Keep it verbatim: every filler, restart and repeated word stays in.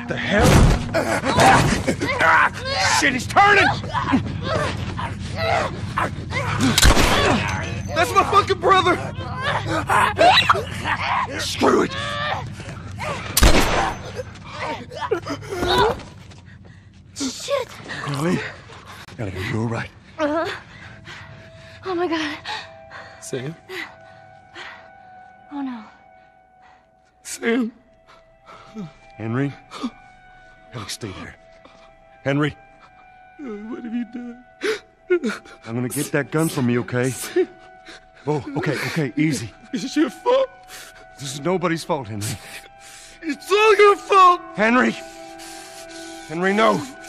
The hell? Shit, he's turning! That's my fucking brother! Screw it! Shit! Ellie? Ellie, are you all right? Uh-huh. Oh my God. Sam? Oh no. Sam? Henry? Ellie, stay there. Henry? What have you done? I'm gonna get that gun from you, okay? Oh, okay, okay, easy. It's your fault. This is nobody's fault, Henry. It's all your fault. Henry! Henry, no!